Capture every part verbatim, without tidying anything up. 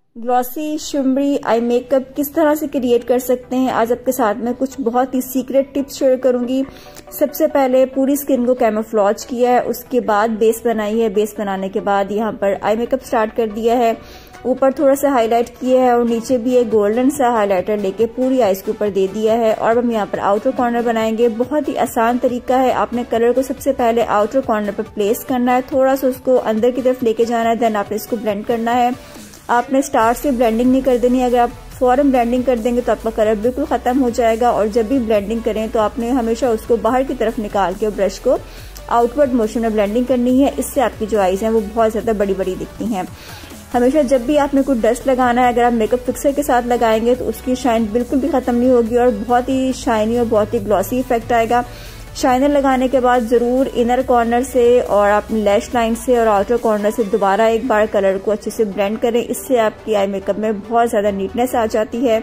Glossy shimmery eye makeup किस तरह से क्रिएट कर सकते हैं, आज आपके साथ में कुछ बहुत ही सीक्रेट टिप्स शेयर करूंगी। सबसे पहले पूरी स्किन को कैमोफ्लेज किया है, उसके बाद बेस बनाई है। बेस बनाने के बाद यहाँ पर आई मेकअप स्टार्ट कर दिया है। ऊपर थोड़ा सा हाईलाइट किया है और नीचे भी एक गोल्डन सा हाइलाइटर लेके पूरी आईज के ऊपर दे दिया है। और हम यहाँ पर आउटर कॉर्नर बनाएंगे। बहुत ही आसान तरीका है। आपने कलर को सबसे पहले आउटर कॉर्नर पर प्लेस करना है, थोड़ा सा उसको अंदर की तरफ लेके जाना है, देन आपने इसको ब्लेंड करना है। आपने स्टार्ट से ब्लेंडिंग नहीं कर देनी। अगर आप फौरन ब्लेंडिंग कर देंगे तो आपका कलर बिल्कुल खत्म हो जाएगा। और जब भी ब्लेंडिंग करें तो आपने हमेशा उसको बाहर की तरफ निकाल के ब्रश को आउटवर्ड मोशन में ब्लेंडिंग करनी है। इससे आपकी जो आईज हैं वो बहुत ज्यादा बड़ी बड़ी दिखती हैं। हमेशा जब भी आपने कोई डस्ट लगाना है, अगर आप मेकअप फिक्सर के साथ लगाएंगे तो उसकी शाइन बिल्कुल भी खत्म नहीं होगी और बहुत ही शाइनी और बहुत ही ग्लॉसी इफेक्ट आएगा। शाइनर लगाने के बाद जरूर इनर कॉर्नर से और आप लैश लाइन से और आउटर कॉर्नर से दोबारा एक बार कलर को अच्छे से ब्लेंड करें। इससे आपकी आई मेकअप में बहुत ज्यादा नीटनेस आ जाती है।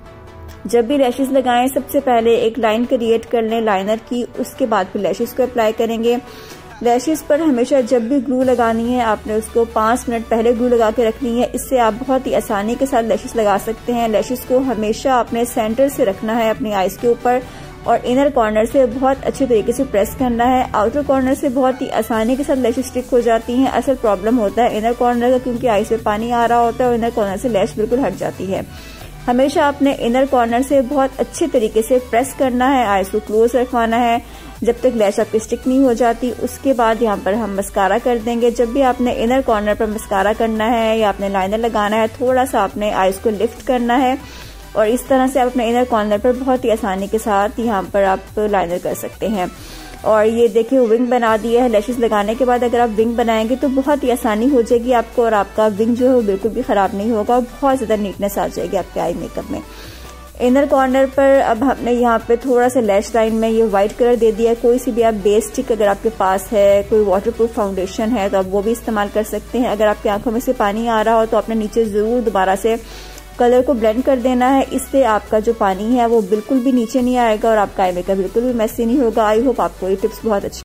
जब भी लैशेस लगाएं सबसे पहले एक लाइन क्रिएट कर लें लाइनर की, उसके बाद फिर लैशेस को अप्लाई करेंगे। लैशेस पर हमेशा जब भी ग्लू लगानी है आपने उसको पांच मिनट पहले ग्लू लगा के रखनी है। इससे आप बहुत ही आसानी के साथ लैशेस लगा सकते हैं। लैशेस को हमेशा अपने सेंटर से रखना है अपनी आईज के ऊपर और इनर कॉर्नर से बहुत अच्छे तरीके से प्रेस करना है। आउटर कॉर्नर से बहुत ही आसानी के साथ लैशेस स्टिक हो जाती हैं। असल प्रॉब्लम होता है इनर कॉर्नर का, क्योंकि आईज में पानी आ रहा होता है और इनर कॉर्नर से लैश बिल्कुल हट जाती है। हमेशा आपने इनर कॉर्नर से बहुत अच्छे तरीके से प्रेस करना है, आईज को क्लोज रखवाना है जब तक लैश आपकी स्टिक नहीं हो जाती। उसके बाद यहाँ पर हम मस्कारा कर देंगे। जब भी आपने इनर कॉर्नर पर मस्कारा करना है या आपने लाइनर लगाना है, थोड़ा सा आपने आईज को लिफ्ट करना है और इस तरह से आप अपने इनर कॉर्नर पर बहुत ही आसानी के साथ यहाँ पर आप लाइनर कर सकते हैं। और ये देखिए विंग बना दिया है। लैशेस लगाने के बाद अगर आप विंग बनाएंगे तो बहुत ही आसानी हो जाएगी आपको और आपका विंग जो है वो बिल्कुल भी खराब नहीं होगा और बहुत ज्यादा नीटनेस आ जाएगी आपके आई मेकअप में। इनर कॉर्नर पर अब हमने यहाँ पे थोड़ा सा लैश लाइन में ये व्हाइट कलर दे दिया है। कोई सी भी आप बेस स्टिक अगर आपके पास है, कोई वाटरप्रूफ फाउंडेशन है तो आप वो भी इस्तेमाल कर सकते हैं। अगर आपकी आंखों में से पानी आ रहा हो तो आपने नीचे जरूर दोबारा से कलर को ब्लेंड कर देना है। इससे आपका जो पानी है वो बिल्कुल भी नीचे नहीं आएगा और आपका आई मेकअप बिल्कुल भी मैसी नहीं होगा। आई होप आपको ये टिप्स बहुत अच्छी